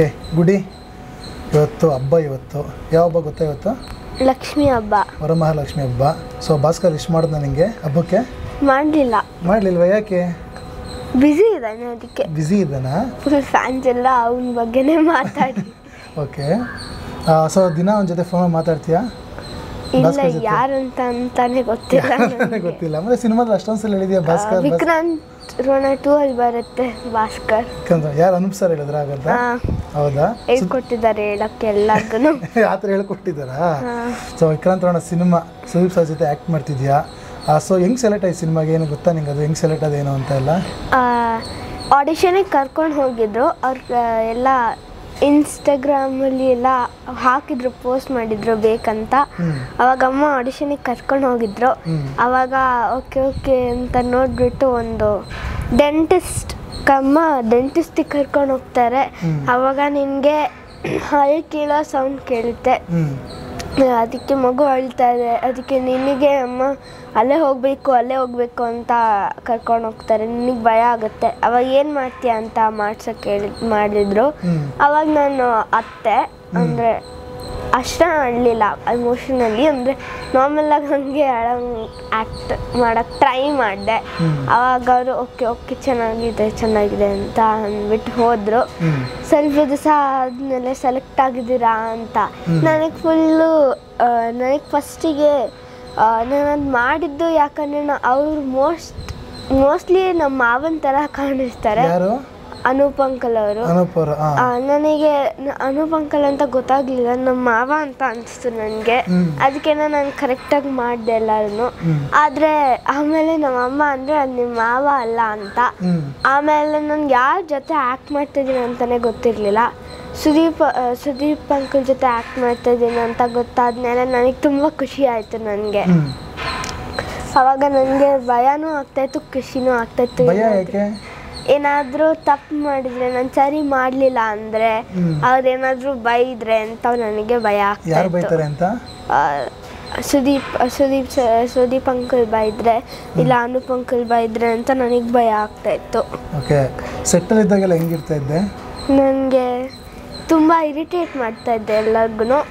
Okay ಗುಡಿ ಇವತ್ತು ಹಬ್ಬ ಇವತ್ತು ಯಾವ ಹಬ್ಬ ಗೊತ್ತಾ ಇವತ್ತು ಲಕ್ಷ್ಮಿ ಹಬ್ಬ ವರಮಹಾಲಕ್ಷ್ಮಿ ಹಬ್ಬ ಸೊ ಭಾಸ್ಕರ್ ವಿಶ್ ಮಾಡಿದ್ನ ನಿಮಗೆ ಹಬ್ಬಕ್ಕೆ ಮಾಡಲಿಲ್ವಾ ಯಾಕೆ ಬಿಸಿ ಇದ್ದಾನೆ ಅದಕ್ಕೆ ಬಿಸಿ ಇದ್ದಾನಾ ಫುಲ್ ಫ್ಯಾನ್ಸ್ ಎಲ್ಲ ಅವನ ಬಗ್ಗೆನೇ ಮಾತಾಡಿ ಓಕೆ ಸೊ ದಿನ ಅವನ ಜೊತೆ ಫೋನ್ ಮಾತಾಡ್ತೀಯಾ ಇಲ್ಲ ಯಾರಂತ ಅಂತಾನೆ ಗೊತ್ತಿಲ್ಲ ಮತ್ತೆ ಸಿನಿಮಾದಲ್ಲಿ ಅಷ್ಟೊಂದು ಸಲ ಹೇಳಿದ್ಯಾ ಭಾಸ್ಕರ್ ವಿಕ್ರಾಂತ್ ರೋಣ 2 ಅಲ್ಲಿ ಬರುತ್ತೆ ಭಾಸ್ಕರ್ ಯಾರು ಅನುಪ್ ಸರ್ ಹೇಳಿದ್ರ ಹಾಗಂತ ಹೌದಾ ಹೇಳ್ಕೊಟ್ಟಿದ್ದಾರೆ ಹೇಳಕ್ಕೆ ಎಲ್ಲರಿಗೂ ಆ ಥರ ಹೇಳ್ಕೊಟ್ಟಿದ್ದಾರಾ so Vikrant Rona cinema Sudeep sir ಜೊತೆ ಆ್ಯಕ್ಟ್ ಮಾಡ್ತಿದ್ಯಾ ಸೊ ಹೆಂಗೆ ಸೆಲೆಕ್ಟ್ ಆಯ್ತು ಸಿನಿಮಾಗೆ ಏನು ಗೊತ್ತಾ ನಿಂಗೆ ಅದು ಹೆಂಗೆ ಸೆಲೆಕ್ಟ್ ಅದೇನು ಅಂತ ಎಲ್ಲ ಆಡಿಷನಿಗೆ ಕರ್ಕೊಂಡು ಹೋಗಿದ್ರು ಅವ್ರು ಎಲ್ಲ ಇನ್ಸ್ಟಾಗ್ರಾಮಲ್ಲಿ ಎಲ್ಲ ಹಾಕಿದ್ರು ಪೋಸ್ಟ್ ಮಾಡಿದ್ರು ಬೇಕಂತ ಅವಾಗ ಅಮ್ಮ ಆಡಿಷನಿಗೆ ಕರ್ಕೊಂಡು ಹೋಗಿದ್ರು ಅವಾಗ ಓಕೆ ಅಂತ ನೋಡಿಬಿಟ್ಟು ಒಂದು ಡೆಂಟಿಸ್ಟಿಗೆ ಕರ್ಕೊಂಡು ಹೋಗ್ತಾರೆ ಅವಾಗ ನಿನಗೆ ಹಲ್ ಕೀಳೋ ಸೌಂಡ್ ಕೇಳುತ್ತೆ ಅದಕ್ಕೆ ಮಗು ಅಳ್ತಾ ಇದೆ ಅದಕ್ಕೆ ನಿನಗೆ ಅಮ್ಮ ಅಲ್ಲೇ ಹೋಗಬೇಕು ಅಂತ ಕರ್ಕೊಂಡು ಹೋಗ್ತಾರೆ ನಿನಗೆ ಭಯ ಆಗುತ್ತೆ ಅವಾಗ ಏನು ಮಾಡ್ತೀಯ ಅಂತ ಮಾಡಿದ್ರು ಅವಾಗ ನಾನು ಅತ್ತೆ ಅಂದರೆ ಅಷ್ಟ ಅಳಲಿಲ್ಲ ಎಮೋಷನಲಿ ಅಂದರೆ ನಾರ್ಮಲಾಗಿ ಹಾಗೆ ಆ್ಯಕ್ಟ್ ಮಾಡೋಕ್ಕೆ ಟ್ರೈ ಮಾಡಿದೆ ಅವಾಗ ಅವರು ಓಕೆ ಚೆನ್ನಾಗಿದೆ ಅಂತ ಅಂದ್ಬಿಟ್ಟು ಹೋದರು ಸ್ವಲ್ಪ ದಿವಸ ಆದಮೇಲೆ ಸೆಲೆಕ್ಟ್ ಆಗಿದ್ದೀರಾ ಅಂತ ನನಗೆ ಫಸ್ಟಿಗೆ ನಾನು ಅದು ಮಾಡಿದ್ದು ಯಾಕಂದರೆ ಅವರು ಮೋಸ್ಟ್ಲಿ ನಮ್ಮ ಮಾವನ ಥರ ಕಾಣಿಸ್ತಾರೆ ಅನೂಪ್ ಅಂಕಲ್ ಅವರು ನನಗೆ ಅನೂಪ್ ಅಂಕಲ್ ಅಂತ ಗೊತ್ತಾಗ್ಲಿಲ್ಲ ನಮ್ಮ ಮಾವ ಅಂತ ಅನಿಸ್ತು ನನಗೆ ಅದಕ್ಕೆ ನಾನು ಕರೆಕ್ಟಾಗಿ ಮಾಡಿದೆ ಎಲ್ಲರೂ ಆದರೆ ಆಮೇಲೆ ನಮ್ಮ ಅಮ್ಮ ಅಂದರೆ ಅದು ನಿಮ್ಮ ಮಾವ ಅಲ್ಲ ಅಂತ ಆಮೇಲೆ ನನಗೆ ಯಾರ ಜೊತೆ ಆ್ಯಕ್ಟ್ ಮಾಡ್ತಿದ್ದೀನಿ ಅಂತಲೇ ಗೊತ್ತಿರಲಿಲ್ಲ ಸುದೀಪ್ ಅಂಕಲ್ ಜೊತೆ ಆ್ಯಕ್ಟ್ ಮಾಡ್ತಾಯಿದ್ದೀನಿ ಅಂತ ಗೊತ್ತಾದ್ಮೇಲೆ ನನಗೆ ತುಂಬ ಖುಷಿ ಆಯಿತು ನನಗೆ ಅವಾಗ ನನಗೆ ಭಯನೂ ಆಗ್ತಾಯಿತ್ತು ಖುಷಿನೂ ಆಗ್ತಾಯಿತ್ತು ಏನಾದರೂ ತಪ್ಪು ಮಾಡಿದರೆ ನಾನು ಸರಿ ಮಾಡಲಿಲ್ಲ ಅಂದರೆ ಅವ್ರೇನಾದರೂ ಬೈದ್ರೆ ಅಂತ ನನಗೆ ಭಯ ಆಗ್ತಾಯಿತ್ತು ಸುದೀಪ್ ಅಂಕಲ್ ಬೈದ್ರೆ ಇಲ್ಲ ಅನೂಪ್ ಅಂಕಲ್ ಬೈದ್ರೆ ಅಂತ ನನಗೆ ಭಯ ಆಗ್ತಾಯಿತ್ತು ನನಗೆ ತುಂಬ ಇರಿಟೇಟ್ ಮಾಡ್ತಾಯಿದ್ದೆ ಎಲ್ಲರಿಗೂ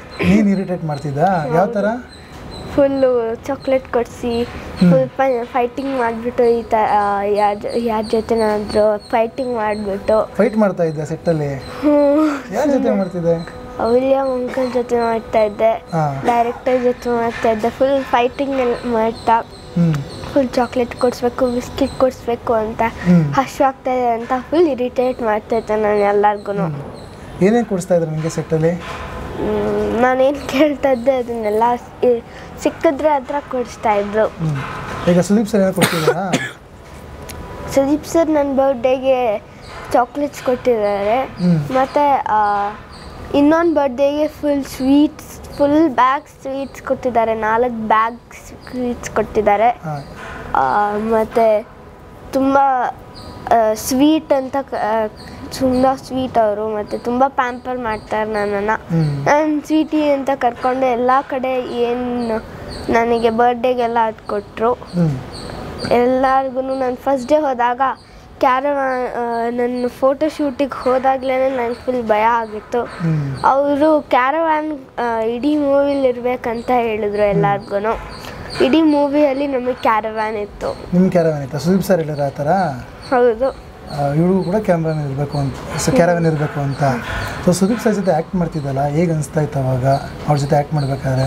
ಫುಲ್ಲು ಚಾಕ್ಲೇಟ್ ಕೊಡಿಸಿ ಫುಲ್ ಫೈಟಿಂಗ್ ಮಾಡಿಬಿಟ್ಟು ಈ ಥರ ಯಾರ ಜೊತೆನಾದರೂ ಫೈಟಿಂಗ್ ಮಾಡಿಬಿಟ್ಟು ಫೈಟ್ ಮಾಡ್ತಾ ಇದ್ದೆ ಸೆಟ್ಟಲ್ಲಿ ಯಾರ ಜೊತೆ ಮಾಡ್ತಿದ್ದೆ ವಿಲಿಯಂ ಅಂಕಲ್ ಜೊತೆ ಮಾಡ್ತಾ ಇದ್ದೆ ಡೈರೆಕ್ಟರ್ ಜೊತೆ ಮಾಡ್ತಾ ಇದ್ದೆ ಫುಲ್ ಫೈಟಿಂಗ್ ಎಲ್ಲ ಮಾಡ್ತಾ ಫುಲ್ ಚಾಕ್ಲೇಟ್ ಕೊಡಿಸ್ಬೇಕು ಬಿಸ್ಕಿಟ್ ಕೊಡಿಸ್ಬೇಕು ಅಂತ ಹಶ್ವಾಗ್ತಾ ಇದೆ ಅಂತ ಫುಲ್ ಇರಿಟೇಟ್ ಮಾಡ್ತಾ ಇದ್ದೆ ನಾನು ಎಲ್ಲರಿಗೂ ಏನೇನು ಕೊಡಿಸ್ತಾ ಇದ್ರು ನಿಮಗೆ ಸೆಟ್ಟಲ್ಲಿ ನಾನೇನು ಕೇಳ್ತಾ ಇದ್ದೆ ಅದನ್ನೆಲ್ಲ ಸಿಕ್ಕಿದ್ರೆ ಹತ್ರ ಕೊಡಿಸ್ತಾ ಇದ್ರು ಈಗ ಸುದೀಪ್ ಸರ್ ಏನು ಕೊಡ್ತಿದ್ದಾರಾ ಸುದೀಪ್ ಸರ್ ನನ್ನ ಬರ್ಡೇಗೆ ಚಾಕ್ಲೇಟ್ಸ್ ಕೊಟ್ಟಿದ್ದಾರೆ ಮತ್ತು ಇನ್ನೊಂದು ಬರ್ಡೇಗೆ ಫುಲ್ ಬ್ಯಾಗ್ ಸ್ವೀಟ್ಸ್ ಕೊಟ್ಟಿದ್ದಾರೆ 4 ಬ್ಯಾಗ್ ಸ್ವೀಟ್ಸ್ ಕೊಟ್ಟಿದ್ದಾರೆ ಮತ್ತು ತುಂಬ ಸ್ವೀಟ್ ಅಂತ ತುಂಬ ಸ್ವೀಟ್ ಅವರು ಮತ್ತು ತುಂಬ ಪ್ಯಾಂಪರ್ ಮಾಡ್ತಾರೆ ನನ್ನನ್ನು ನಾನು ಸ್ವೀಟಿ ಅಂತ ಕರ್ಕೊಂಡು ಎಲ್ಲ ಕಡೆ ಏನು ನನಗೆ ಬರ್ಡೇಗೆಲ್ಲ ಅದು ಕೊಟ್ಟರು ಎಲ್ಲರಿಗೂ ನಾನು ಫಸ್ಟ್ ಡೇ ಹೋದಾಗ ನನ್ನ ಫೋಟೋ ಶೂಟಿಗೆ ಹೋದಾಗಲೇ ನನಗೆ ಫುಲ್ ಭಯ ಆಗಿತ್ತು ಅವರು ಕ್ಯಾರವ್ಯಾನ್ ಇಡೀ ಮೂವಿಲಿ ಇರಬೇಕಂತ ಹೇಳಿದ್ರು ಎಲ್ಲರಿಗೂ ಇಡೀ ಮೂವಿಯಲ್ಲಿ ನಮಗೆ ಕ್ಯಾರವ್ಯಾನ್ ಇತ್ತು ಸುದೀಪ್ ಸರ್ ಹೇಳಿದ್ರು ಆ ಥರ ಹೌದು ಇವಳಿಗೂ ಕೂಡ ಕ್ಯಾಮ್ರಾನ್ ಇರಬೇಕು ಅಂತ ಸೊ ಸುದೀಪ್ ಸರ್ ಜೊತೆ ಆ್ಯಕ್ಟ್ ಮಾಡ್ತಿದ್ದಲ್ಲ ಹೇಗೆ ಅನಿಸ್ತಾ ಇತ್ತು ಅವಾಗ ಅವ್ರ ಜೊತೆ ಆ್ಯಕ್ಟ್ ಮಾಡಬೇಕಾದ್ರೆ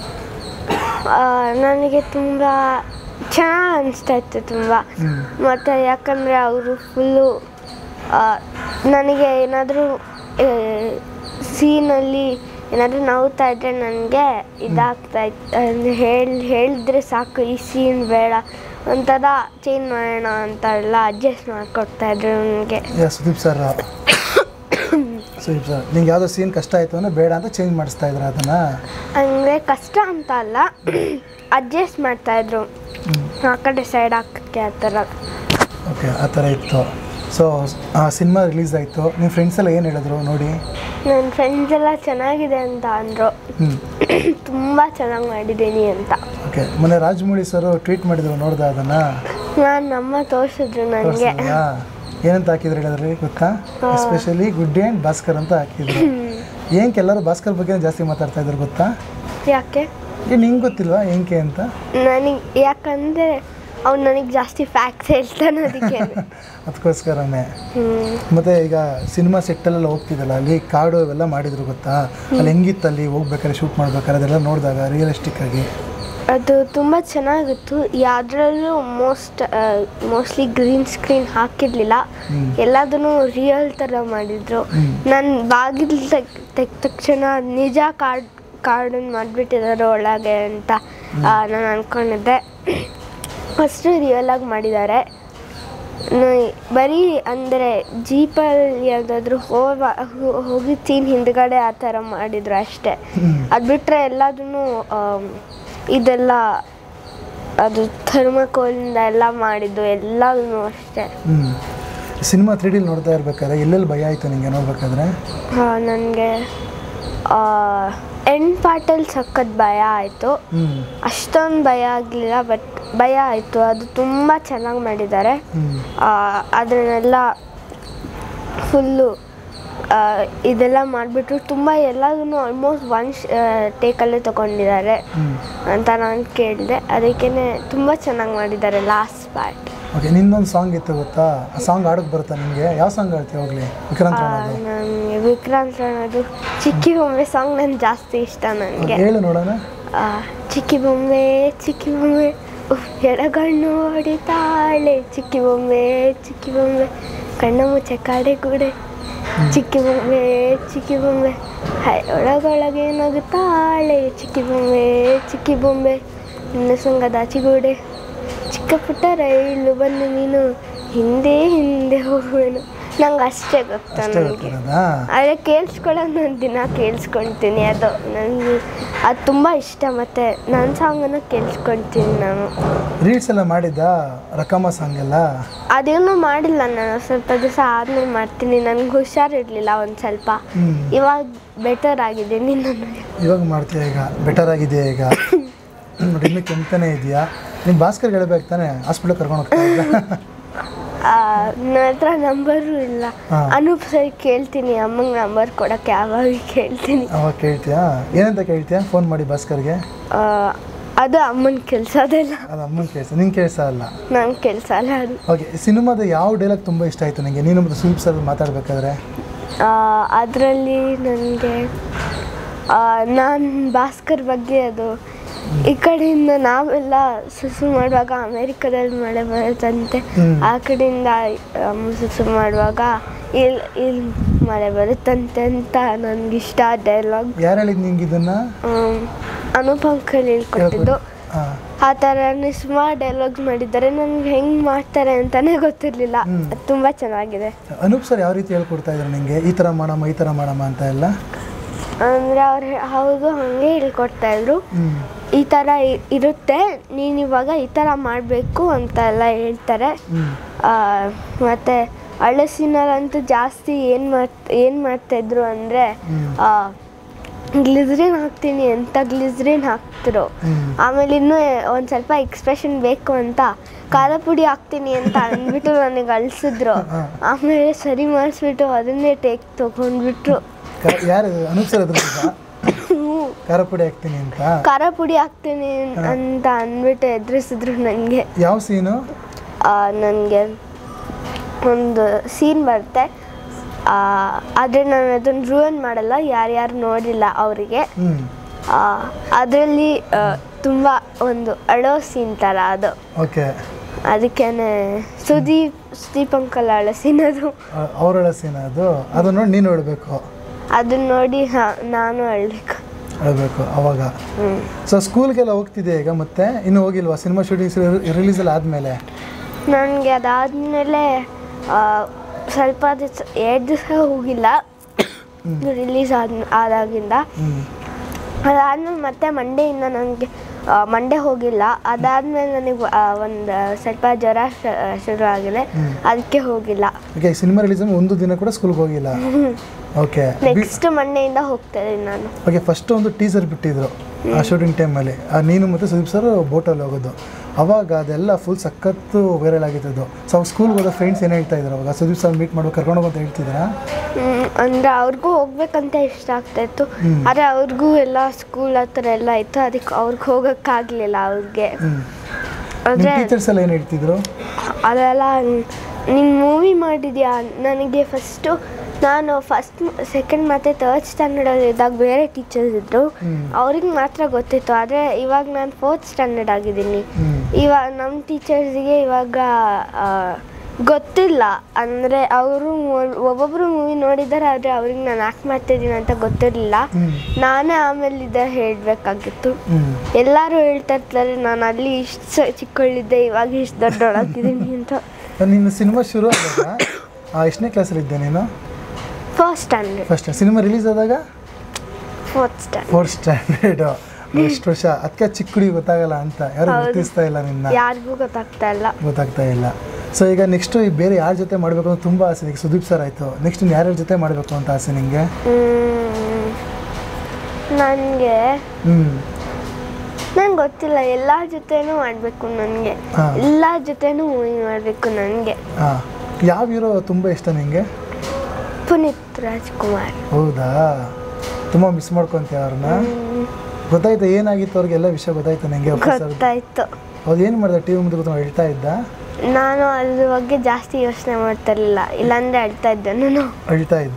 ನನಗೆ ತುಂಬ ಚೆನ್ನಾಗಿ ಅನಿಸ್ತಾ ಇತ್ತು ತುಂಬ ಮತ್ತು ಯಾಕಂದರೆ ಅವರು ಫುಲ್ಲು ನನಗೆ ಏನಾದರೂ ಸೀನಲ್ಲಿ ಏನಾದರೂ ನವ್ತಾ ಇದ್ದರೆ ನನಗೆ ಇದಾಗ್ತಾಯಿತ್ತು ಅಂದರೆ ಹೇಳಿದ್ರೆ ಸಾಕು ಈ ಸೀನ್ ಬೇಡ ಒಂಥರ ಚೇಂಜ್ ಮಾಡೋಣ ಅಂತ ಎಲ್ಲ ಅಡ್ಜಸ್ಟ್ ಮಾಡಿಕೊಡ್ತಾಯಿದ್ರು ನನಗೆ ಸುದೀಪ್ ಸರ್ ನಿಂಗೆ ಯಾವುದೋ ಸೀನ್ ಕಷ್ಟ ಆಯಿತು ಅಂದರೆ ಬೇಡ ಅಂತ ಚೇಂಜ್ ಮಾಡಿಸ್ತಾ ಇದ್ರು ಅದನ್ನು ಅಂದರೆ ಕಷ್ಟ ಅಂತ ಅಲ್ಲ ಅಡ್ಜಸ್ಟ್ ಮಾಡ್ತಾಯಿದ್ರು ಆ ಕಡೆ ಸೈಡ್ ಹಾಕೋಕ್ಕೆ ಆ ಥರ ಓಕೆ ಆ ಥರ ಇತ್ತು ಸೊ ಸಿನಿಮಾ ರಿಲೀಸ್ ಆಯಿತು ನಿಮ್ಮ ಫ್ರೆಂಡ್ಸ್ ಎಲ್ಲ ಏನು ಹೇಳಿದ್ರು ನೋಡಿ ನನ್ನ ಫ್ರೆಂಡ್ಸ್ ಎಲ್ಲ ಚೆನ್ನಾಗಿದೆ ಅಂತ ಅಂದರು ತುಂಬ ಚೆನ್ನಾಗಿ ಮಾಡಿದ್ದೀನಿ ಅಂತ ಓಕೆ ಮೊನ್ನೆ ರಾಜಮೌಳಿ ಸರ್ ಟ್ವೀಟ್ ಮಾಡಿದ್ರು ನೋಡ್ದೆ ಅದನ್ನು ನಾನು ನಮ್ಮ ತೋರಿಸಿದ್ರು ನನಗೆ ಏನಂತ ಹಾಕಿದ್ರಿ ಅದರಲ್ಲಿ ಗೊತ್ತಾ? ಎಸ್ಪೆಷಲಿ ಗುಡ್ಡಿ ಆ್ಯಂಡ್ ಭಾಸ್ಕರ್ ಅಂತ ಹಾಕಿದ್ರು. ಏನಕ್ಕೆ ಎಲ್ಲರೂ ಭಾಸ್ಕರ್ ಬಗ್ಗೆ ಜಾಸ್ತಿ ಮಾತಾಡ್ತಾ ಇದ್ರು ಗೊತ್ತಾ? ಯಾಕೆ ನಿಂಗೆ ಗೊತ್ತಿಲ್ವಾ ಏನಕ್ಕೆ ಅಂತ? ನನಗೆ ಯಾಕಂದರೆ ಅವ್ನು ನನಗೆ ಜಾಸ್ತಿ ಫ್ಯಾಕ್ಟ್ಸ್ ಹೇಳ್ತಾನೆ, ಅದಕ್ಕೆ ಅದಕ್ಕೋಸ್ಕರನೇ. ಮತ್ತು ಈಗ ಸಿನಿಮಾ ಸೆಟ್ಟಲ್ಲೆಲ್ಲ ಹೋಗ್ತಿದ್ದಲ್ಲ, ಅಲ್ಲಿ ಕಾಡು ಅವೆಲ್ಲ ಮಾಡಿದ್ರು ಗೊತ್ತಾ? ಅಲ್ಲಿ ಹೆಂಗಿತ್ತು ಅಲ್ಲಿ ಹೋಗ್ಬೇಕಾದ್ರೆ ಶೂಟ್ ಮಾಡ್ಬೇಕಾದ್ರೆ ಅದೆಲ್ಲ ನೋಡಿದಾಗ ರಿಯಲಿಸ್ಟಿಕ್ ಆಗಿ? ಅದು ತುಂಬ ಚೆನ್ನಾಗಿತ್ತು. ಯಾವುದ್ರಲ್ಲೂ ಮೋಸ್ಟ್ಲಿ ಗ್ರೀನ್ ಸ್ಕ್ರೀನ್ ಹಾಕಿರಲಿಲ್ಲ, ಎಲ್ಲದನ್ನು ರಿಯಲ್ ಥರ ಮಾಡಿದರು. ನಾನು ಬಾಗಿಲು ತೆಗ್ದ ತಕ್ಷಣ ನಿಜ ಕಾರ್ಡನ್ನು ಮಾಡಿಬಿಟ್ಟಿದ್ದಾರೆ ಒಳಗೆ ಅಂತ ನಾನು ಅಂದ್ಕೊಂಡಿದ್ದೆ. ಫಸ್ಟು ರಿಯಲಾಗಿ ಮಾಡಿದ್ದಾರೆ. ಬರೀ ಅಂದರೆ ಜೀಪಲ್ಲಿ ಯಾವುದಾದ್ರೂ ಹೋಗಿ ಸೀನ್ ಹಿಂದ್ಗಡೆ ಆ ಥರ ಮಾಡಿದ್ರು ಅಷ್ಟೇ. ಅದು ಬಿಟ್ಟರೆ ಎಲ್ಲದೂ ಇದೆಲ್ಲ ಅದು ಥರ್ಮಕೋಲಿಂದ ಎಲ್ಲ ಮಾಡಿದ್ದು ಎಲ್ಲದೂ ಅಷ್ಟೇ. ಸಿನಿಮಾ 3D ನೋಡ್ತಾ ಇರ್ಬೇಕಾದ್ರೆ ಎಲ್ಲೆಲ್ಲಿ ಭಯ ಆಯಿತು ನಿಮಗೆ ನೋಡ್ಬೇಕಾದ್ರೆ? ನನಗೆ ಎಂಡ್ ಪಾರ್ಟಲ್ಲಿ ಸಖತ್ ಭಯ ಆಯಿತು. ಅಷ್ಟೊಂದು ಭಯ ಆಗಲಿಲ್ಲ, ಬಟ್ ಭಯ ಆಯಿತು. ಅದು ತುಂಬ ಚೆನ್ನಾಗಿ ಮಾಡಿದ್ದಾರೆ. ಅದನ್ನೆಲ್ಲ ಫುಲ್ಲು ಇದೆಲ್ಲ ಮಾಡಿಬಿಟ್ರು. ತುಂಬ ಎಲ್ಲದೂ ಆಲ್ಮೋಸ್ಟ್ ಟೇಕಲ್ಲೇ ತೊಗೊಂಡಿದ್ದಾರೆ ಅಂತ ನಾನು ಕೇಳಿದೆ. ಅದಕ್ಕೇ ತುಂಬ ಚೆನ್ನಾಗಿ ಮಾಡಿದ್ದಾರೆ ಲಾಸ್ಟ್ ಪಾರ್ಟ್. ಓಕೆ, ನಿನ್ನೊಂದು ಸಾಂಗ್ ಇತ್ತು ಗೊತ್ತಾ? ಆ ಸಾಂಗ್ ಆಡೋಕ್ಕೆ ಬರುತ್ತಾ ನಿಮಗೆ? ಯಾವ ಸಾಂಗ್ ಆಡ್ತೀವಿ ಹೋಗ್ಲಿ? ವಿಕ್ರಾಂತ್ ರೋಣದು. ನನಗೆ ವಿಕ್ರಾಂತ್ ರೋಣದು ಚಿಕ್ಕಿ ಬೊಂಬೆ ಸಾಂಗ್ ನನಗೆ ಜಾಸ್ತಿ ಇಷ್ಟ. ನನಗೆ ಹೇಳು ನೋಡೋಣ. ಚಿಕ್ಕಿ ಬೊಂಬೆ ಎಡಗಣ್ಣು ಹೊಡಿತಾಳೆ, ಚಿಕ್ಕಿ ಬೊಂಬೆ ಕಣ್ಣು ಮುಚ್ಚೆ ಕಾಡೆ ಕೂಡೆ, ಚಿಕ್ಕಿ ಬೊಂಬೆ ಒಳಗೊಳಗೆ ನಗುತ್ತಾಳೆ, ಚಿಕ್ಕಿ ಬೊಂಬೆ ನಿನ್ನ ಸಂಗದ ಚಿಗೋಡೆ, ಚಿಕ್ಕ ಪುಟ್ಟ ರೈಲು ಬಂದು ನೀನು ಹಿಂದೆ ಹೋಗುವೆನು. ನಂಗೆ ಅಷ್ಟೇ ಗೊತ್ತಾ ನನಗೆ. ಆದರೆ ಕೇಳಿಸ್ಕೊಳ್ಳೋದು ನಾನು ದಿನ ಕೇಳಿಸ್ಕೊಳ್ತೀನಿ. ಅದು ನನಗೆ ಅದು ತುಂಬ ಇಷ್ಟ. ಮತ್ತು ನನ್ನ ಸಾಂಗನ್ನು ಕೇಳಿಸ್ಕೊಳ್ತೀನಿ ನಾನು. ರೀಲ್ಸ್ ಎಲ್ಲ ಮಾಡಿದ್ದ ರಕಮ ಸಾಂಗ್ ಎಲ್ಲ? ಅದೇನೂ ಮಾಡಿಲ್ಲ, ನಾನು ಸ್ವಲ್ಪ ದಿವಸ ಆದ್ಮೇಲೆ ಮಾಡ್ತೀನಿ. ನನಗೆ ಹುಷಾರಿರಲಿಲ್ಲ ಒಂದು ಸ್ವಲ್ಪ. ಇವಾಗ ಬೆಟರ್ ಆಗಿದ್ದೀನಿ. ಇವಾಗ ಮಾಡ್ತೀಯ? ಈಗ ಬೆಟರ್ ಆಗಿದೆಯಾ ಈಗ? ನೋಡಿ ಇನ್ನೂ ಕೆಮ್ತಾನೆ ಇದೆಯಾ? ನಿಮ್ಮ ಭಾಸ್ಕರ್ಗೆ ಹೇಳ್ಬೇಕು ತಾನೆ, ಹಾಸ್ಪಿಟಲ್ ಕರ್ಕೊಂಡು ಹೋಗ್ತಾ ಇದ್ದ? ನನ್ನ ಹತ್ರ ನಂಬರು ಇಲ್ಲ. ಅನೂಪ್ ಸರಿ ಕೇಳ್ತೀನಿ, ಅಮ್ಮಂಗೆ ನಂಬರ್ ಕೊಡೋಕ್ಕೆ ಯಾವಾಗ ಕೇಳ್ತೀನಿ. ಅವಾಗ ಕೇಳ್ತೀಯಾ? ಏನಂತ ಕೇಳ್ತೀಯಾ ಫೋನ್ ಮಾಡಿ ಭಾಸ್ಕರ್ಗೆ? ಅದು ಅಮ್ಮನ ಕೆಲಸ. ಅದೆಲ್ಲ ಅದು ಅಮ್ಮನ ಕೆಲಸ, ನಿನ್ನ ಕೆಲಸ ಅಲ್ಲ. ನನ್ನ ಕೆಲಸ ಅಲ್ಲ ಅದು. ಓಕೆ, ಸಿನಿಮಾದ ಯಾವ ಡೈಲಾಗ್ ತುಂಬ ಇಷ್ಟ ಆಯಿತು ನನಗೆ ನೀನು ಮತ್ತು ಸುದೀಪ್ ಸರ್ ಮಾತಾಡಬೇಕಾದ್ರೆ? ಅದರಲ್ಲಿ ನನಗೆ ನಾನು ಭಾಸ್ಕರ್ ಬಗ್ಗೆ ಅದು ಈ ಕಡೆಯಿಂದ ನಾವೆಲ್ಲ ಸುಸು ಮಾಡುವಾಗ ಅಮೇರಿಕಾದಲ್ಲಿ ಮಳೆ ಬರುತ್ತಂತೆ, ಆ ಕಡೆಯಿಂದ ಸುಸು ಮಾಡುವಾಗ ಇಲ್ಲಿ ಮಳೆ ಬರುತ್ತಂತೆ ಅಂತ ನನಗಿಷ್ಟ ಡೈಲಾಗ್. ಯಾರು ಹೇಳಿದ್ದು ನಿಂಗೆ ಇದನ್ನು? ಅನೂಪ್ ಅಂಕಲ್ ಹೇಳ್ಕೊಟ್ಟಿದ್ದು. ಆ ಥರ ಸುಮಾರು ಡೈಲಾಗ್ಸ್ ಮಾಡಿದ್ದಾರೆ. ನನಗೆ ಹೆಂಗೆ ಮಾಡ್ತಾರೆ ಅಂತಲೇ ಗೊತ್ತಿರಲಿಲ್ಲ. ತುಂಬ ಚೆನ್ನಾಗಿದೆ. ಅನೂಪ್ ಸರ್ ಯಾವ ರೀತಿ ಹೇಳ್ಕೊಡ್ತಾ ಇದ್ದಾರೆ ನಿಮಗೆ? ಈ ಥರ ಮಾಡಮ್ಮ ಅಂತ ಎಲ್ಲ ಅಂದರೆ ಅವ್ರು ಹೌದು ಹಾಗೆ ಹೇಳ್ಕೊಡ್ತಾಯಿದ್ರು. ಈ ಥರ ಇರುತ್ತೆ, ನೀನು ಇವಾಗ ಈ ಥರ ಮಾಡಬೇಕು ಅಂತ ಎಲ್ಲ ಹೇಳ್ತಾರೆ. ಮತ್ತು ಹಳೆ ಸೀನಲ್ಲಂತೂ ಜಾಸ್ತಿ ಏನು ಮಾಡ್ತಾಯಿದ್ರು ಅಂದರೆ ಗ್ಲಿಸ್ರಿನ್ ಹಾಕ್ತೀನಿ ಅಂತ ಗ್ಲಿಸ್ರಿನ್ ಹಾಕ್ತಿರು. ಆಮೇಲೆ ಇನ್ನೂ ಒಂದು ಸ್ವಲ್ಪ ಎಕ್ಸ್ಪ್ರೆಷನ್ ಬೇಕು ಅಂತ ಖಾರ ಪುಡಿ ಹಾಕ್ತೀನಿ ಅಂತ ಅಂದ್ಬಿಟ್ಟು ನನಗೆ ಅಳಿಸಿದ್ರು. ಆಮೇಲೆ ಸರಿ ಮಾಡಿಸ್ಬಿಟ್ಟು ಅದನ್ನೇ ಟೇಕ್ ತೊಗೊಂಡ್ಬಿಟ್ರು. ಯಾರು? ಅನೂಪ್ ಸರ್ ಖಾರ ಪುಡಿ ಹಾಕ್ತೀನಿ ಅಂತ ಅಂದ್ಬಿಟ್ಟು ಎದುರಿಸಿದ್ರು ನನಗೆ. ಯಾವ ಸೀನು? ನನಗೆ ಒಂದು ಸೀನ್ ಬರುತ್ತೆ, ಆದರೆ ನಾನು ಅದನ್ನು ರೂವನ್ ಮಾಡಲ್ಲ, ಯಾರ್ಯಾರು ನೋಡಿಲ್ಲ ಅವರಿಗೆ. ಅದರಲ್ಲಿ ತುಂಬ ಒಂದು ಅಳೋ ಸೀನ್ ಥರ ಅದು. ಓಕೆ, ಅದಕ್ಕೇ ಸುದೀಪ್ ಅಂಕಲ್ ಅಳೋ ಸೀನ್ ಅದು. ಅವ್ರ ಅಳೋ ಸೀನ್ ಅದು. ಅದನ್ನ ನೋಡಿ ನೀನು ನೋಡಬೇಕು. ಅದನ್ನ ನೋಡಿ ನಾನು ಅಳಬೇಕು ಅವಾಗ. ಸೊ ಸ್ಕೂಲ್ಗೆಲ್ಲ ಹೋಗ್ತಿದ್ದೆ ಈಗ? ಮತ್ತೆ ಇನ್ನೂ ಹೋಗಿಲ್ವಾ ಸಿನಿಮಾ ಶೂಟಿಂಗ್ಸ್ ರಿಲೀಸ್ ಎಲ್ಲ ಆದಮೇಲೆ? ನನಗೆ ಅದಾದಮೇಲೆ ಸ್ವಲ್ಪ 2 ದಿವಸ ಹೋಗಿಲ್ಲ ರಿಲೀಸ್ ಆದಾಗಿಂದ. ಅದಾದ್ಮೇಲೆ ಮತ್ತೆ ಮಂಡೆಯಿಂದ ನನಗೆ ಮಂಡೆ ಹೋಗಿಲ್ಲ. ಅದಾದ್ಮೇಲೆ ನನಗೆ ಒಂದು ಸ್ವಲ್ಪ ಜ್ವರ ಶುರು ಆಗಿದೆ, ಅದಕ್ಕೆ ಹೋಗಿಲ್ಲ. ಸಿನಿಮಾ ರಿಲೀಸ್ ಒಂದು ದಿನ ಕೂಡ ಸ್ಕೂಲ್ಗೆ ಹೋಗಿಲ್ಲ? ಓಕೆ, ನೆಕ್ಸ್ಟ್ ಮಂಡೆಯಿಂದ ಹೋಗ್ತಾ ಇದ್ದೀನಿ ನಾನು. ಓಕೆ, ಫಸ್ಟ್ ಒಂದು ಟೀಸರ್ ಬಿಟ್ಟಿದ್ರು ಆ ಶೂಟಿಂಗ್ ಟೈಮಲ್ಲಿ, ನೀನು ಮತ್ತು ಸುದೀಪ್ ಸರ್ ಬೋಟಲ್ಲಿ ಹೋಗೋದು. ಅವಾಗ ಅದೆಲ್ಲ ಫುಲ್ ಸಖತ್ತು ವೈರಲ್ ಆಗಿತ್ತು. ಸೊ ಸ್ಕೂಲ್ಗೆ ಹೋದ ಫ್ರೆಂಡ್ಸ್ ಏನು ಹೇಳ್ತಾ ಇದ್ರು ಅವಾಗ? ಸುದೀಪ್ ಸರ್ ಮೀಟ್ ಮಾಡ್ಬೇಕು ಕರ್ಕೊಂಡು ಹೋಗು ಅಂತ ಹೇಳ್ತಿದ್ರಾ? ಅಂದರೆ ಅವ್ರಿಗೂ ಹೋಗ್ಬೇಕಂತ ಇಷ್ಟ ಆಗ್ತಾಯಿತ್ತು, ಆದರೆ ಅವ್ರಿಗೂ ಎಲ್ಲ ಸ್ಕೂಲ್ ಆ ಥರ ಎಲ್ಲ ಇತ್ತು, ಅದಕ್ಕೆ ಅವ್ರಿಗೆ ಹೋಗೋಕ್ಕಾಗಲಿಲ್ಲ ಅವ್ರಿಗೆ. ಆದರೆ ಟೀಚರ್ಸ್ ಎಲ್ಲ ಏನು ಹೇಳ್ತಿದ್ರು? ಅದೆಲ್ಲ ನೀನು ಮೂವಿ ಮಾಡಿದ್ಯಾ, ನನಗೆ ನಾನು ಸೆಕೆಂಡ್ ಮತ್ತು ಥರ್ಡ್ ಸ್ಟ್ಯಾಂಡರ್ಡಲ್ಲಿ ಇದ್ದಾಗ ಬೇರೆ ಟೀಚರ್ಸ್ ಇದ್ದರು, ಅವ್ರಿಗೆ ಮಾತ್ರ ಗೊತ್ತಿತ್ತು. ಆದರೆ ಇವಾಗ ನಾನು 4th ಸ್ಟ್ಯಾಂಡರ್ಡ್ ಆಗಿದ್ದೀನಿ. ಇವಾಗ ನಮ್ಮ ಟೀಚರ್ಸಿಗೆ ಇವಾಗ ಗೊತ್ತಿಲ್ಲ, ಅಂದರೆ ಅವರು ಒಬ್ಬೊಬ್ಬರು ಮೂವಿ ನೋಡಿದ್ದಾರೆ, ಆದರೆ ಅವ್ರಿಗೆ ನಾನು ಆ್ಯಕ್ಟ್ ಮಾಡ್ತಾಯಿದ್ದೀನಿ ಅಂತ ಗೊತ್ತಿರಲಿಲ್ಲ. ನಾನೇ ಆಮೇಲೆ ಹೇಳಬೇಕಾಗಿತ್ತು. ಎಲ್ಲರೂ ಹೇಳ್ತಾ ಇರ್ತಾರೆ ನಾನು ಅಲ್ಲಿ ಇಷ್ಟು ಚಿಕ್ಕವಳಿದ್ದೆ, ಇವಾಗ ಇಷ್ಟು ದೊಡ್ಡವಳಾಗಿದ್ದೀನಿ ಅಂತ. ನಿನ್ನ ಸಿನಿಮಾ ಶುರು ಆದಾಗ ಎಷ್ಟನೇ ಕ್ಲಾಸಲ್ಲಿ ಇದ್ದೆ ನೀನು? First standard. ಸಿನಿಮಾ ರಿಲೀಸ್ ಆದಾಗ 4th ಸ್ಟ್ಯಾಂಡರ್ಡ್. ಎಷ್ಟು ವರ್ಷ ಅದಕ್ಕೆ ಚಿಕ್ಕ ಹುಡುಗಿ ಗೊತ್ತಾಗಲ್ಲ ಅಂತ ಯಾರು ಗುರ್ತಿಸ್ತಾ ಇಲ್ಲ ನಿನ್ನ? ಯಾರಿಗೂ ಗೊತ್ತಾಗ್ತಾ ಇಲ್ಲ. ಸೊ ಈಗ ನೆಕ್ಸ್ಟ್ ಬೇರೆ ಯಾರ ಜೊತೆ ಮಾಡಬೇಕು ಅಂತ ತುಂಬ ಆಸೆ? ಈಗ ಸುದೀಪ್ ಸರ್ ಆಯಿತು, ನೆಕ್ಸ್ಟ್ ಯಾರ್ಯಾರ ಜೊತೆ ಮಾಡಬೇಕು ಅಂತ ಆಸೆ ನಿಮಗೆ? ನನಗೆ ಗೊತ್ತಿಲ್ಲ, ಎಲ್ಲರ ಜೊತೆನೂ ಮಾಡಬೇಕು ನನಗೆ, ಎಲ್ಲರ ಜೊತೆನೂ ಮೂವಿ ಮಾಡಬೇಕು ನನಗೆ. ಯಾವ ಹೀರೋ ತುಂಬ ಇಷ್ಟ ನಿಮಗೆ? ಪುನೀತ್ ರಾಜ್ಕುಮಾರ್. ಹೌದಾ? ತುಂಬ ಮಿಸ್ ಮಾಡ್ಕೊಂತೀಯ ಅವ್ರನ್ನ? ಗೊತ್ತಾಯ್ತು ಏನಾಗಿತ್ತು ಅವ್ರಿಗೆ? ಎಲ್ಲ ವಿಷಯ ಗೊತ್ತಾಯ್ತು ನನಗೆ? ಗೊತ್ತಾಯ್ತು. ಅವ್ರು ಏನು ಮಾಡಿದ? ಟಿ ವಿ ಮುಂದೆ ಕೂತ್ಕೊಂಡು ಹೇಳ್ತಾ ಇದ್ದ? ನಾನು ಅದ್ರ ಬಗ್ಗೆ ಜಾಸ್ತಿ ಯೋಚನೆ ಮಾಡ್ತಿರ್ಲಿಲ್ಲ, ಇಲ್ಲಾಂದ್ರೆ ಅಳ್ತಾ ಇದ್ದೆ ನಾನು. ಅಳ್ತಾ ಇದ್ದ?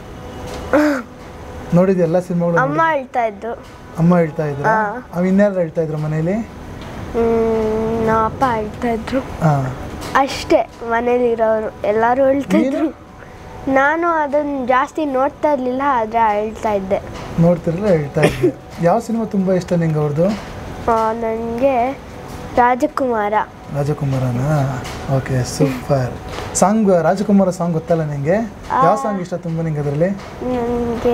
ನೋಡಿದ್ದೆ ಎಲ್ಲ ಸಿನಿಮಾಗಳು? ಅಮ್ಮ ಅಳ್ತಾ ಇದ್ರು. ಅಮ್ಮ ಹೇಳ್ತಾ ಇದ್ರು? ಇನ್ಯಾರು ಹೇಳ್ತಾ ಇದ್ರು ಮನೇಲಿ? ನಮ್ಮ ಅಪ್ಪ ಅಳ್ತಾ ಇದ್ರು ಅಷ್ಟೇ. ಮನೇಲಿರೋರು ಎಲ್ಲರೂ ಅಳ್ತಾ ಇದ್ರು. ನಾನು ಅದನ್ನ ಜಾಸ್ತಿ ನೋಡ್ತಾ ಇರ್ಲಿಲ್ಲ, ಆದರೆ ಅಳ್ತಾ ಇದ್ದೆ. ನೋಡ್ತಿರಲಿಲ್ಲ, ಹೇಳ್ತಾ ಇದ್ದೆ. ಯಾವ ಸಿನಿಮಾ ತುಂಬ ಇಷ್ಟ ನಿಂಗೆ ಅವ್ರದ್ದು? ನನಗೆ ರಾಜಕುಮಾರನಾ? Okay, super. Song Rajakumara song ಗೊತ್ತಲ್ಲ ನಿಂಗೆ? ಯಾವ ಸಾಂಗ್ ಇಷ್ಟ ತುಂಬ ನಿಂಗೆ ಅದರಲ್ಲಿ? ನನಗೆ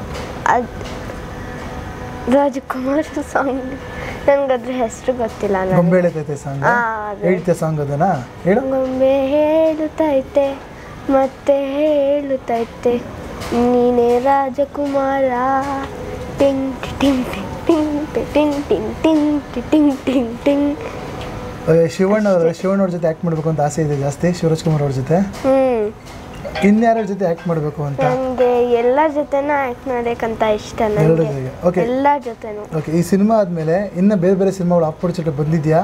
ರಾಜಕುಮಾರ ಸಾಂಗ್, ನನಗೆ ಅದ್ರ ಹೆಸರು ಗೊತ್ತಿಲ್ಲ. ಗೊಂಬೆ ಹೇಳುತ್ತೈತೆ ಸಾಂಗ್ ಹೇಳ್ತೀಯ? ಸಾಂಗ್ ಅದನ್ನ ಹೇಳು. ಗೊಂಬೆ ಹೇಳುತ್ತೈತೆ ಮತ್ತೆ ಹೇಳುತ್ತೈತೆ ನೀನೇ ರಾಜಕುಮಾರ, ಟಿಂಗ್ ಟಿಂಗ್ ಟಿಂಗ್ ಟಿಂಗ್ ಟಿಂಗ್ ಟಿಂಗ್ ಟಿಂಗ್ ಟಿಂಗ್ ಟಿಂಗ್. ಶಿವಣ್ಣವ್ರ ಜೊತೆ ಆ್ಯಕ್ಟ್ ಮಾಡಬೇಕು ಅಂತ ಆಸೆ ಇದೆ ಜಾಸ್ತಿ, ಶಿವರಾಜ್ ಕುಮಾರ್ ಅವ್ರ ಜೊತೆ. ಇನ್ಯಾರ ಜೊತೆ ಆ್ಯಕ್ಟ್ ಮಾಡಬೇಕು ಅಂತ? ನನಗೆ ಎಲ್ಲರ ಜೊತೆನೂ ಆ್ಯಕ್ಟ್ ಮಾಡಬೇಕಂತ ಇಷ್ಟ. ನನಗೆ ಎಲ್ಲರ ಜೊತೆನೂ. ಓಕೆ, ಈ ಸಿನಿಮಾ ಆದಮೇಲೆ ಇನ್ನು ಬೇರೆ ಬೇರೆ ಸಿನಿಮಾಗಳು ಆಪರ್ಚುನಿಟಿ ಬಂದಿದೆಯಾ?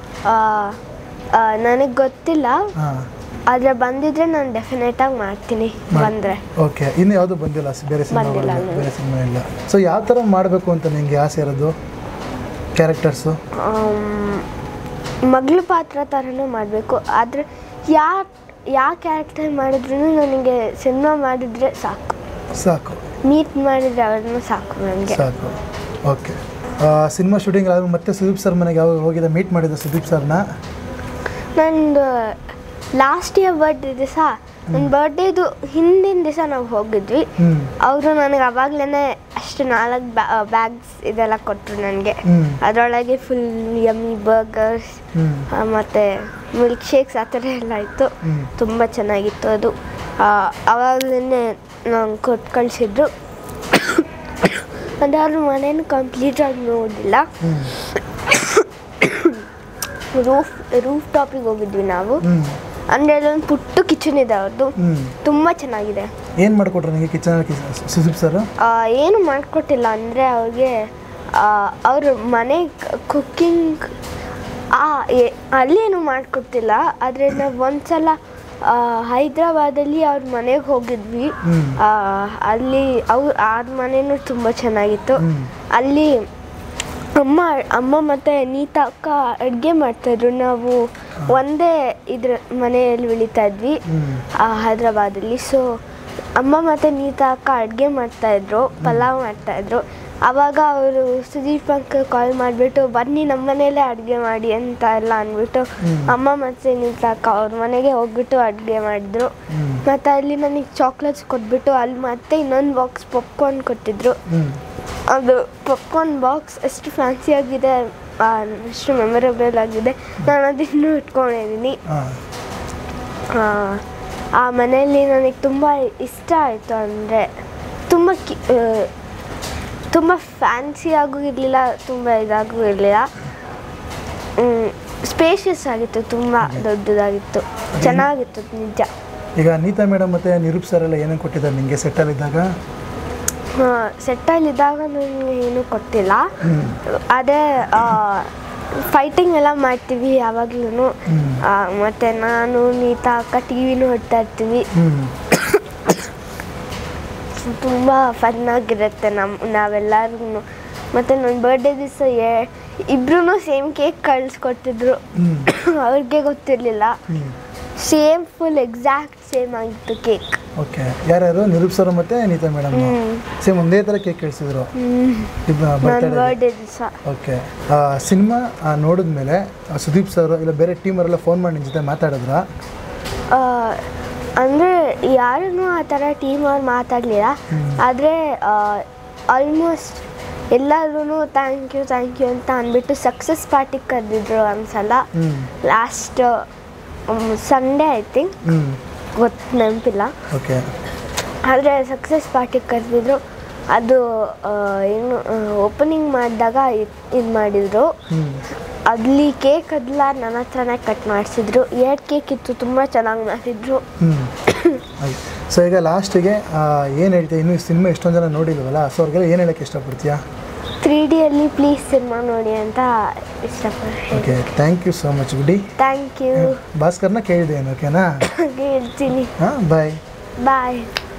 ನನಗೆ ಗೊತ್ತಿಲ್ಲ, ಆದರೆ ಬಂದಿದ್ರೆ ನಾನು ಡೆಫಿನೆಟ್ ಆಗಿ ಮಾಡ್ತೀನಿ ಬಂದರೆ. ಓಕೆ, ಇನ್ನು ಯಾವುದು ಬಂದಿಲ್ಲ ಬೇರೆ ಸಿನಿಮಾ ಇಲ್ಲ. ಸೊ ಯಾವ ಥರ ಮಾಡಬೇಕು ಅಂತ ನಿಮಗೆ ಆಸೆ ಇರೋದು? ಕ್ಯಾರೆಕ್ಟರ್ಸು ಮಗಳು ಪಾತ್ರ ಥರನೂ ಮಾಡಬೇಕು, ಆದರೆ ಯಾವ ಕ್ಯಾರೆಕ್ಟರ್ ಮಾಡಿದ್ರು ನನಗೆ ಸಿನಿಮಾ ಮಾಡಿದರೆ ಸಾಕು. ಮೀಟ್ ಮಾಡಿದರೆ ಅವ್ರನ್ನೂ ಸಾಕು ನನಗೆ. ಸಾಕು. ಓಕೆ, ಸಿನಿಮಾ ಶೂಟಿಂಗ್ ಆದ್ರೂ ಮತ್ತೆ ಸುದೀಪ್ ಸರ್ ಮನೆಗೆ ಯಾವಾಗ ಹೋಗಿದ್ದೆ? ಮೀಟ್ ಮಾಡಿದ್ದೆ ಸುದೀಪ್ ಸರ್ನ? ನಂದು ಲಾಸ್ಟ್ ಇಯರ್ ಬರ್ಡೇ ದಿವಸ, ನನ್ನ ಬರ್ಡೇದು ಹಿಂದಿನ ದಿವಸ ನಾವು ಹೋಗಿದ್ವಿ. ಅವರು ನನಗೆ ಅವಾಗಲೇ ಅಷ್ಟು 4 ಬ್ಯಾಗ್ಸ್ ಇದೆಲ್ಲ ಕೊಟ್ಟರು ನನಗೆ. ಅದರೊಳಗೆ ಫುಲ್ ಯಮ್ಮಿ ಬರ್ಗರ್ಸ್ ಮತ್ತು ಮಿಲ್ಕ್ ಶೇಕ್ಸ್ ಆ ಥರ ಎಲ್ಲ ಇತ್ತು. ತುಂಬ ಚೆನ್ನಾಗಿತ್ತು ಅದು. ಅವಾಗಲೇ ನಂಗೆ ಕೊಟ್ಟು ಕಳಿಸಿದ್ರು. ಅದಾದ್ರೂ ಮನೇನು ಕಂಪ್ಲೀಟಾಗಿ ನೋಡಿಲ್ಲ. ರೂಫ್ ಟಾಪಿಗೆ ಹೋಗಿದ್ವಿ ನಾವು. ಅಂದರೆ ಅಲ್ಲೊಂದು ಪುಟ್ಟು ಕಿಚನ್ ಇದೆ ಅವ್ರದ್ದು, ತುಂಬ ಚೆನ್ನಾಗಿದೆ. ಏನು ಮಾಡಿಕೊಟ್ರು ನನಗೆ ಕಿಚನ್ ಸುದೀಪ್ ಸರ್? ಏನು ಮಾಡಿಕೊಟ್ಟಿಲ್ಲ, ಅಂದರೆ ಅವ್ರಿಗೆ ಅವ್ರ ಮನೆ ಕುಕ್ಕಿಂಗ್ ಅಲ್ಲೇನು ಮಾಡಿಕೊಟ್ಟಿಲ್ಲ. ಆದರೆ ನಾವು ಒಂದ್ಸಲ ಹೈದ್ರಾಬಾದಲ್ಲಿ ಅವ್ರ ಮನೆಗೆ ಹೋಗಿದ್ವಿ. ಅಲ್ಲಿ ಅವ್ರ ಮನೆಯೂ ತುಂಬ ಚೆನ್ನಾಗಿತ್ತು. ಅಲ್ಲಿ ಅಮ್ಮ ಮತ್ತು ನೀತಾ ಅಕ್ಕ ಅಡುಗೆ ಮಾಡ್ತಾಯಿದ್ರು. ನಾವು ಒಂದೇ ಇದ್ರ ಮನೆಯಲ್ಲಿ ಉಳಿತಾ ಇದ್ವಿ ಹೈದ್ರಾಬಾದಲ್ಲಿ. ಸೊ ಅಮ್ಮ ಮತ್ತು ನೀತಾ ಅಕ್ಕ ಅಡುಗೆ ಮಾಡ್ತಾಯಿದ್ರು, ಪಲಾವ್ ಮಾಡ್ತಾಯಿದ್ರು. ಆವಾಗ ಅವರು ಸುದೀಪ್ ಅಂಕಲ್ ಕಾಲ್ ಮಾಡಿಬಿಟ್ಟು ಬನ್ನಿ ನಮ್ಮ ಮನೆಯಲ್ಲೇ ಅಡುಗೆ ಮಾಡಿ ಅಂತ ಎಲ್ಲ ಅಂದ್ಬಿಟ್ಟು ಅಮ್ಮ ಮತ್ತು ನೀತಾ ಅಕ್ಕ ಅವ್ರ ಮನೆಗೆ ಹೋಗ್ಬಿಟ್ಟು ಅಡುಗೆ ಮಾಡಿದ್ರು. ಮತ್ತು ಅಲ್ಲಿ ನನಗೆ ಚಾಕ್ಲೇಟ್ಸ್ ಕೊಟ್ಬಿಟ್ಟು ಅಲ್ಲಿ ಮತ್ತೆ ಇನ್ನೊಂದು ಬಾಕ್ಸ್ ಪಾಪ್ಕಾರ್ನ್ ಕೊಟ್ಟಿದ್ರು. ಅದು ಪಾಪ್ಕಾರ್ನ್ ಬಾಕ್ಸ್ ಎಷ್ಟು ಫ್ಯಾನ್ಸಿಯಾಗಿದೆ, ಅಷ್ಟು ಮೆಮೊರೇಬಲ್ ಆಗಿದೆ. ನಾನು ಅದನ್ನು ಇಟ್ಕೊಂಡಿದ್ದೀನಿ. ಆ ಮನೆಯಲ್ಲಿ ನನಗೆ ತುಂಬ ಇಷ್ಟ ಆಯಿತು. ಅಂದರೆ ತುಂಬ ಫ್ಯಾನ್ಸಿ ಆಗೂ ಇರಲಿಲ್ಲ, ತುಂಬ ಇದಾಗೂ ಇರಲಿಲ್ಲ. ಸ್ಪೇಷಿಯಸ್ ಆಗಿತ್ತು, ತುಂಬ ದೊಡ್ಡದಾಗಿತ್ತು, ಚೆನ್ನಾಗಿತ್ತು ನಿಜ. ಈಗ ನೀತಾ ಮೇಡಮ್ ಮತ್ತು ನಿರೂಪ್ ಸರ್ ಎಲ್ಲ ಏನೇನು ಕೊಟ್ಟಿದ್ದಾರೆ ನಿಮಗೆ ಸೆಟ್ಟಲ್ಲಿದ್ದಾಗ? ಸೆಟ್ಟಲ್ಲಿದ್ದಾಗ ನನಗೆ ಏನೂ ಕೊಟ್ಟಿಲ್ಲ. ಅದೇ ಫೈಟಿಂಗ್ ಎಲ್ಲ ಮಾಡ್ತೀವಿ ಯಾವಾಗ್ಲೂ. ಮತ್ತು ನಾನು ನೀತಾ ಅಕ್ಕ ಟಿ ವಿ ನೋಡ್ತಾ ಇರ್ತೀವಿ. ತುಂಬ ಫನ್ನಾಗಿರುತ್ತೆ ನಾವೆಲ್ಲರೂ. ಮತ್ತು ನನ್ನ ಬರ್ಡೇ ದಿವಸ ಇಬ್ರು ಸೇಮ್ ಕೇಕ್ ಕಳಿಸ್ಕೊಟ್ಟಿದ್ರು. ಅವ್ರಿಗೆ ಗೊತ್ತಿರಲಿಲ್ಲ. ಸೇಮ್ ಫುಲ್ ಎಕ್ಸಾಕ್ಟ್ ಸೇಮ್ ಆಗಿತ್ತು ಕೇಕ್. ಓಕೆ, ಯಾರ್ಯಾರು? ನಿರೂಪ್ ಸರ್ ಮತ್ತು ನೀತಾ ಮೇಡಮ್ ಸೇಮ್ ಒಂದೇ ಥರ ಕೇಕ್ ಕಳಿಸಿದ್ರು ಬರ್ಡೇ ದಿವಸ. ಓಕೆ, ಸಿನಿಮಾ ನೋಡಿದ್ಮೇಲೆ ಸುದೀಪ್ ಸರ್ ಇಲ್ಲ ಬೇರೆ ಟೀಮವರೆಲ್ಲ ಫೋನ್ ಮಾಡಿ ನಿಮ್ಮ ಜೊತೆ ಮಾತಾಡಿದ್ರ? ಅಂದರೆ ಯಾರೂ ಆ ಥರ ಟೀಮ್ ಅವ್ರು ಮಾತಾಡಲಿಲ್ಲ. ಆದರೆ ಆಲ್ಮೋಸ್ಟ್ ಎಲ್ಲರೂ ಥ್ಯಾಂಕ್ ಯು ಅಂತ ಅಂದ್ಬಿಟ್ಟು ಸಕ್ಸಸ್ ಪಾರ್ಟಿಗೆ ಕರೆದಿದ್ರು ಒಂದ್ಸಲ. ಲಾಸ್ಟ್ ಸಂಡೇ ಐ ಥಿಂಕ್, ನೆನಪಿಲ್ಲ. ಓಕೆ, ಆದರೆ ಸಕ್ಸಸ್ ಪಾರ್ಟಿಗೆ ಕರೆದಿದ್ರು. ಅದು ಏನು ಓಪನಿಂಗ್ ಮಾಡಿದಾಗ ಇದು ಮಾಡಿದರು. ಅಲ್ಲಿ ಕೇಕ್ ಅದೆಲ್ಲ ನನ್ನ ಹತ್ರನೇ ಕಟ್ ಮಾಡಿಸಿದ್ರು. 2 ಕೇಕ್ ಇತ್ತು, ತುಂಬ ಚೆನ್ನಾಗಿ ಮಾಡಿದ್ರು. ಸೊ ಈಗ ಲಾಸ್ಟಿಗೆ ಏನು ಹೇಳ್ತೀಯ? ಇನ್ನೂ ಸಿನಿಮಾ ಎಷ್ಟೊಂದು ಜನ ನೋಡಿಲ್ವಲ್ಲ, ಸೊ ಅವ್ರಿಗೆಲ್ಲ ಏನು ಹೇಳೋಕ್ಕೆ ಇಷ್ಟಪಡ್ತೀಯಾ? 3Dಯಲ್ಲಿ ಪ್ಲೀಸ್ ಸಿನಿಮಾ ನೋಡಿ ಅಂತ ಇಷ್ಟಪಡ್ತೀನಿ. Okay, thank you so much ಗುಡಿ. Thank you. ಭಾಸ್ಕರ್ನ ಕೇಳಿದ್ದೇನು? ಓಕೆನಾ? ಹೇಳ್ತೀನಿ. ಹಾಂ, ಬಾಯ್. ಬಾಯ್.